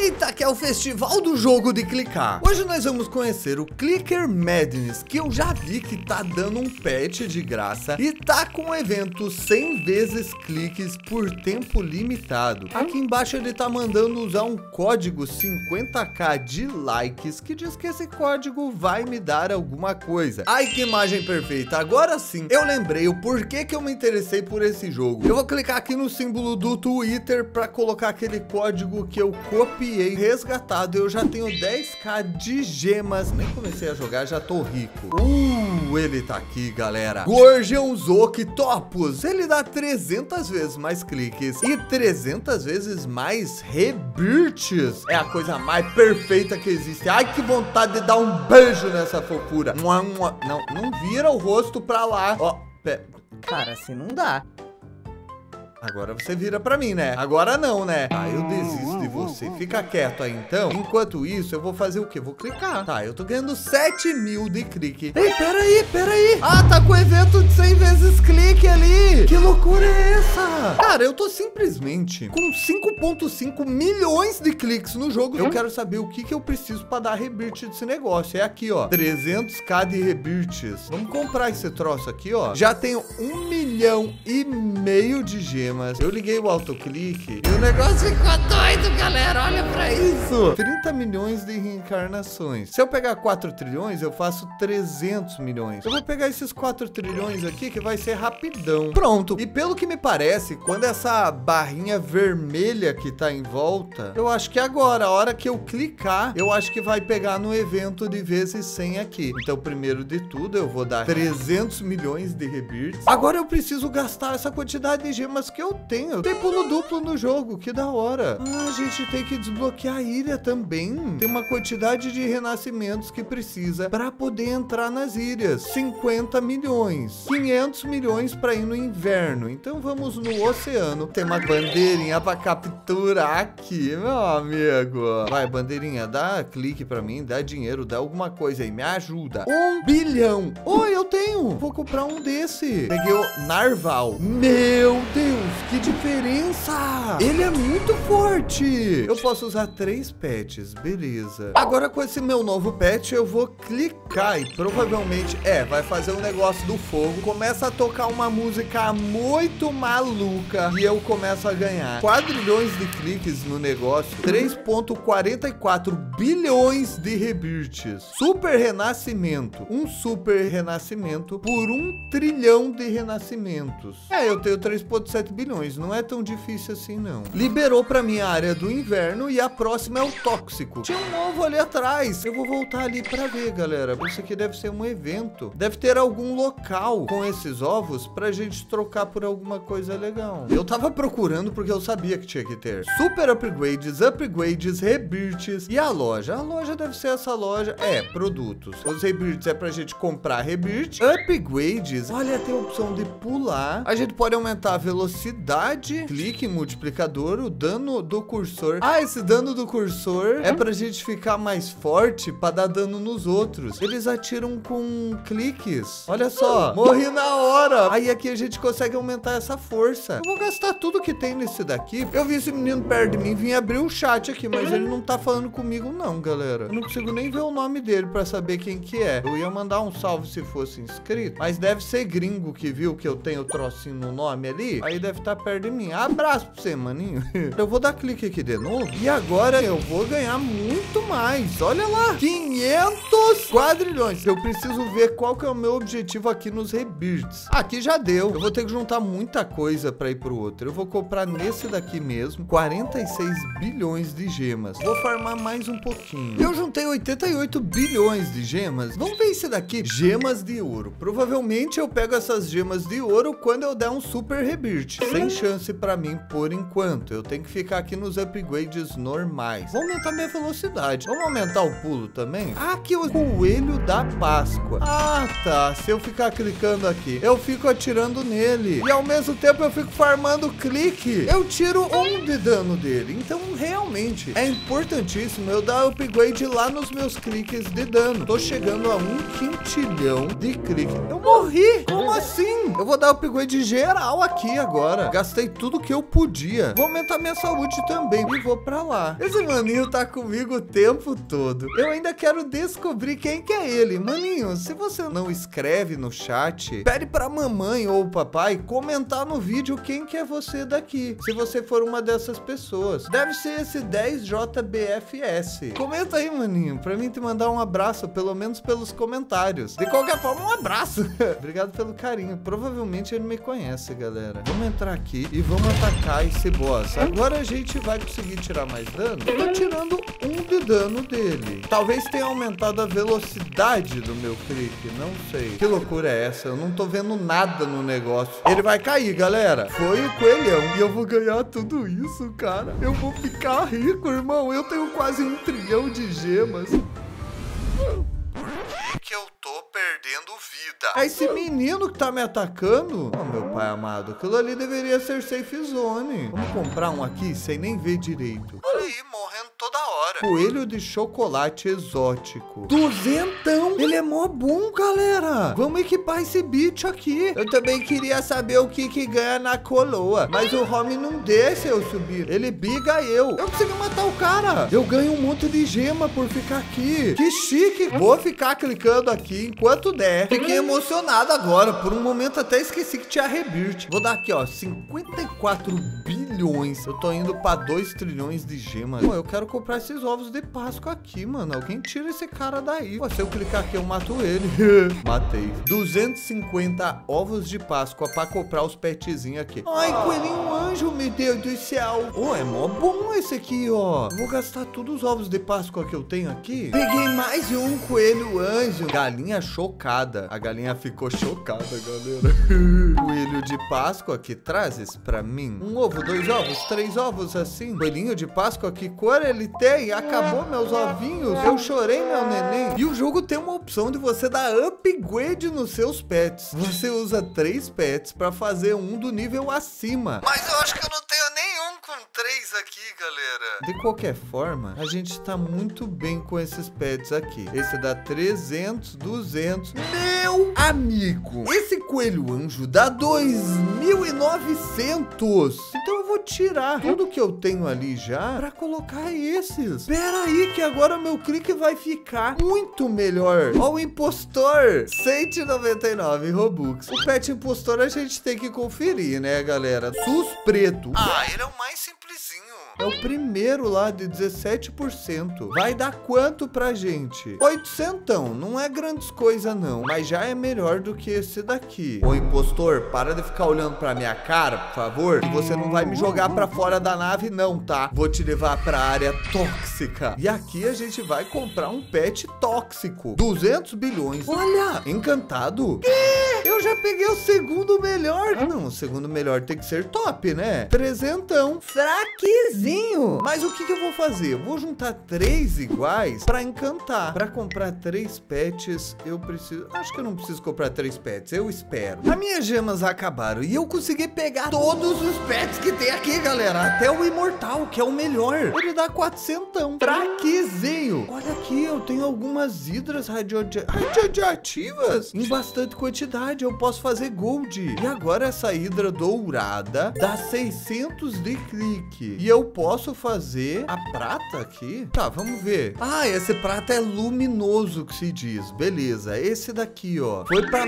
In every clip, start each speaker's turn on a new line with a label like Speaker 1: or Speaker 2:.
Speaker 1: Aproveita que é o festival do jogo de clicar. Hoje nós vamos conhecer o Clicker Madness, que eu já vi que tá dando um patch de graça e tá com o evento 100 vezes cliques por tempo limitado. Aqui embaixo ele tá mandando usar um código 50k de likes, que diz que esse código vai me dar alguma coisa. Ai, que imagem perfeita. Agora sim, eu lembrei o porquê que eu me interessei por esse jogo. Eu vou clicar aqui no símbolo do Twitter para colocar aquele código que eu copiei, resgatado. Eu já tenho 10k de gemas. Nem comecei a jogar, já tô rico. Ele tá aqui, galera. Gorgeons Octopus. Ele dá 300 vezes mais cliques e 300 vezes mais rebirths. É a coisa mais perfeita que existe. Ai, que vontade de dar um beijo nessa fofura. Não vira o rosto pra lá. Ó,
Speaker 2: cara, assim não dá.
Speaker 1: Agora você vira pra mim, né? Agora não, né? Tá, eu desisto de você. Fica quieto aí, então. Enquanto isso, eu vou fazer o quê? Vou clicar. Tá, eu tô ganhando 7.000 de clique. Ei, peraí. Ah, tá com o evento de 100 vezes clique ali. Que loucura é essa? Cara, eu tô simplesmente com 5.5 milhões de cliques no jogo. Eu quero saber o que eu preciso pra dar rebirth desse negócio. É aqui, ó. 300k de rebirths. Vamos comprar esse troço aqui, ó. Já tenho 1,5 milhão de gemas. Eu liguei o autoclique e o negócio ficou doido, galera. Olha pra isso. 30 milhões de reencarnações. Se eu pegar 4 trilhões, eu faço 300 milhões. Eu vou pegar esses 4 trilhões aqui, que vai ser rapidão. Pronto. E pelo que me parece, quando essa barrinha vermelha que tá em volta, eu acho que agora, a hora que eu clicar, eu acho que vai pegar no evento de vezes 100 aqui. Então, primeiro de tudo, eu vou dar 300 milhões de rebirths. Agora eu preciso gastar essa quantidade de gemas que eu tenho. Tem pulo duplo no jogo, que da hora. Ah, a gente tem que desbloquear a ilha também. Tem uma quantidade de renascimentos que precisa para poder entrar nas ilhas. 50 milhões. 500 milhões para ir no inverno. Então vamos no oceano. Tem uma bandeirinha para capturar aqui, meu amigo. Vai, bandeirinha, dá clique para mim, dá dinheiro, dá alguma coisa aí, me ajuda. 1 bilhão. Oi, eu tenho. Vou comprar um desse. Peguei o narval. Meu Deus, que diferença! Ele é muito forte! Eu posso usar 3 pets, beleza. Agora com esse meu novo pet eu vou clicar e provavelmente, vai fazer um negócio do fogo. Começa a tocar uma música muito maluca e eu começo a ganhar quadrilhões de cliques no negócio, 3,44 bilhões de rebirths. Super renascimento. Um super renascimento por 1 trilhão de renascimentos. Eu tenho 3,7 bilhões, não é tão difícil assim não. Liberou pra mim a área do inverno e a próxima é o tóxico. Tinha um novo ali atrás. Eu vou voltar ali pra ver, galera. Isso aqui deve ser um evento. Deve ter algum local com esses ovos pra gente trocar por alguma coisa legal. Eu tava procurando porque eu sabia que tinha que ter super upgrades, rebirths e a loja. A loja deve ser essa loja. Produtos. Os rebirths é pra gente comprar rebirth. Upgrades, olha, tem a opção de pular. A gente pode aumentar a velocidade, clique em multiplicador, o dano do cursor. Esse dano do cursor é pra gente ficar mais forte pra dar dano nos outros. Eles atiram com cliques. Olha só, morri na hora. Aí aqui a gente consegue aumentar essa força. Eu vou gastar tudo que tem nesse daqui. Eu vi esse menino perto de mim, vim abrir o chat aqui, mas ele não tá falando comigo não, galera. Eu não consigo nem ver o nome dele pra saber quem que é. Eu ia mandar um salve se fosse inscrito, mas deve ser gringo que viu que eu tenho trocinho no nome ali. Aí deve estar perto de mim. Abraço pra você, maninho. Eu vou dar clique aqui de novo. E agora eu vou ganhar muito mais. Olha lá. 500 quadrilhões. Eu preciso ver qual que é o meu objetivo aqui nos rebirths. Aqui já deu. Eu vou ter que juntar muita coisa pra ir pro outro. Eu vou comprar nesse daqui mesmo. 46 bilhões de gemas. Vou farmar mais um pouquinho. Eu juntei 88 bilhões de gemas. Vamos ver esse daqui. Gemas de ouro. Provavelmente eu pego essas gemas de ouro quando eu der um super rebirth. Sem chance pra mim por enquanto. Eu tenho que ficar aqui nos upgrades normais. Vou aumentar minha velocidade. Vamos aumentar o pulo também? Aqui o coelho da Páscoa. Tá. Se eu ficar clicando aqui, eu fico atirando nele. E ao mesmo tempo eu fico farmando clique. Eu tiro 1 de dano dele. Então realmente é importantíssimo eu dar upgrade lá nos meus cliques de dano. Tô chegando a 1 quintilhão de clique. Eu morri. Como assim? Eu vou dar upgrade geral aqui agora. Gastei tudo que eu podia. Vou aumentar minha saúde também e vou pra lá. Esse maninho tá comigo o tempo todo. Eu ainda quero descobrir quem que é ele. Maninho, se você não escreve no chat, pede pra mamãe ou papai comentar no vídeo quem que é você daqui. Se você for uma dessas pessoas. Deve ser esse 10JBFS. Comenta aí, maninho, pra mim te mandar um abraço, pelo menos pelos comentários. De qualquer forma, um abraço. Obrigado pelo carinho. Provavelmente ele me conhece, galera. Vamos entrar aqui e vamos atacar esse boss. Agora a gente vai conseguir tirar mais dano. Eu tô tirando 1 de dano dele. Talvez tenha aumentado a velocidade do meu clique. Não sei. Que loucura é essa? Eu não tô vendo nada no negócio. Ele vai cair, galera. Foi o coelhão. E eu vou ganhar tudo isso, cara. Eu vou ficar rico, irmão. Eu tenho quase 1 trilhão de gemas. Que eu tô perdendo vida. É esse menino que tá me atacando? Oh, meu pai amado, aquilo ali deveria ser safe zone. Vamos comprar um aqui sem nem ver direito. Olha aí, morrendo toda hora. Coelho de chocolate exótico. 200! Ele é mó bom, galera. Vamos equipar esse bicho aqui. Eu também queria saber o que ganha na coroa, mas o home não deixa eu subir. Ele biga eu. Eu consegui matar o cara. Eu ganho um monte de gema por ficar aqui. Que chique. Vou ficar clicando aqui enquanto der. Fiquei emocionado agora. Por um momento até esqueci que tinha rebirth. Vou dar aqui, ó, 54 bilhões. Eu tô indo pra 2 trilhões de gemas. Pô, eu quero comprar esses ovos de Páscoa aqui, mano. Alguém tira esse cara daí. Pô, se eu clicar aqui, eu mato ele. Matei. 250 ovos de Páscoa pra comprar os petzinhos aqui. Ai, coelhinho anjo, meu Deus do céu. Oh, é mó bom esse aqui, ó. Vou gastar todos os ovos de Páscoa que eu tenho aqui. Peguei mais um coelho anjo. Galinha chocada. A galinha ficou chocada, galera. Coelho de Páscoa, que trazes pra mim? 1 ovo, 2 ovos, 3 ovos assim. Coelhinho de Páscoa, que cor ele tem? Acabou meus ovinhos. Eu chorei, meu neném. E o jogo tem uma opção de você dar upgrade nos seus pets. Você usa 3 pets pra fazer um do nível acima. Mas eu acho que eu não tenho nenhum com 3 aqui, galera. De qualquer forma, a gente tá muito bem com esses pets aqui. Esse dá 300, 200. Meu amigo, esse coelho anjo dá 2.900. Então eu vou tirar tudo que eu tenho ali já pra colocar esses. Pera aí que agora meu clique vai ficar muito melhor. Ó, o impostor, 199 Robux. O pet impostor a gente tem que conferir, né, galera? SUS preto. Ah, ele é o mais simplesinho. É o primeiro lá de 17%. Vai dar quanto pra gente? 800. Não é grandes coisa não, mas já é melhor do que esse daqui. Ô impostor, para de ficar olhando pra minha cara, por favor. Que você não vai me jogar pra fora da nave não, tá? Vou te levar pra área tóxica. E aqui a gente vai comprar um pet tóxico. 200 bilhões. Olha, encantado. Eu já peguei o segundo melhor. Não, o segundo melhor tem que ser top, né? 300. Fraquezinho. Mas o que eu vou fazer? Eu vou juntar 3 iguais pra encantar. Pra comprar 3 pets, eu preciso... Acho que eu não preciso comprar 3 pets, eu espero. As minhas gemas acabaram e eu consegui pegar todos os pets que tem aqui, galera. Até o imortal, que é o melhor. Ele dá 400. Fraquezinho. Olha aqui, eu tenho algumas hidras radioativas em bastante quantidade. Eu posso fazer gold. E agora essa hidra dourada dá 600 de clique. E eu posso fazer a prata aqui? Tá, vamos ver. Ah, esse prata é luminoso que se diz. Beleza, esse daqui, ó, foi pra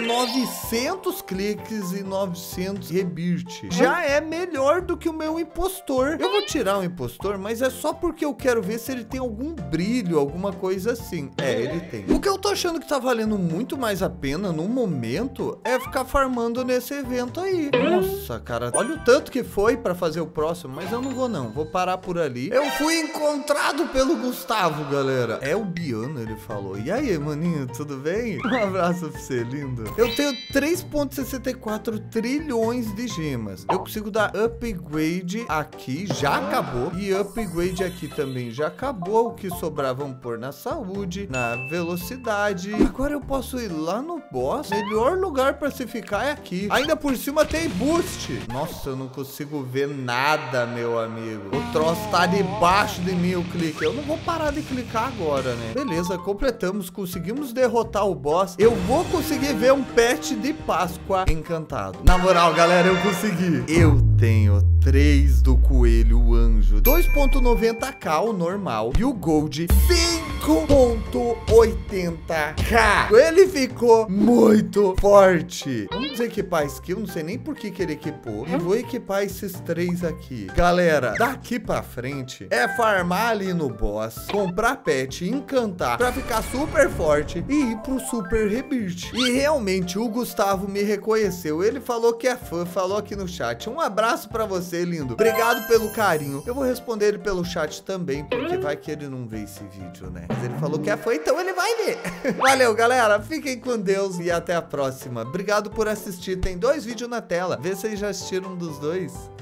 Speaker 1: 900 cliques e 900 rebirth. Já é melhor do que o meu impostor. Eu vou tirar o impostor, mas é só porque eu quero ver se ele tem algum brilho, alguma coisa assim. É, ele tem. O que eu tô achando que tá valendo muito mais a pena no momento é ficar farmando nesse evento aí. Nossa, cara, olha o tanto que foi pra fazer o próximo, mas eu não vou não. Vou parar por ali. Eu fui encontrado pelo Gustavo, galera. É o Biano, ele falou. E aí, maninho, tudo bem? Um abraço pra você, lindo. Eu tenho 3,64 trilhões de gemas. Eu consigo dar upgrade aqui, já acabou. E upgrade aqui também já acabou. O que sobrar, vamos pôr na saúde, na velocidade. Agora eu posso ir lá no boss. Melhor lugar pra se ficar é aqui. Ainda por cima tem boost. Nossa, eu não consigo ver nada, meu amigo. O troço tá debaixo de mim o clique. Eu não vou parar de clicar agora, né? Beleza, completamos. Conseguimos derrotar o boss. Eu vou conseguir ver um pet de Páscoa encantado. Na moral, galera, eu consegui. Eu tenho 3 do coelho anjo, 2.90k o normal e o gold 5.80k. Ele ficou muito forte. Vamos equipar skill, não sei nem por que ele equipou. E vou equipar esses 3 aqui. Galera, daqui pra frente é farmar ali no boss, comprar pet, encantar pra ficar super forte e ir pro super rebirth. E realmente o Gustavo me reconheceu. Ele falou que é fã, falou aqui no chat. Um abraço pra você, lindo. Obrigado pelo carinho. Eu vou responder ele pelo chat também, porque vai que ele não vê esse vídeo, né? Mas ele falou que é fã, então ele vai ver. Valeu, galera. Fiquem com Deus e até a próxima. Obrigado por assistir. Tem 2 vídeos na tela. Vê se vocês já assistiram um dos 2.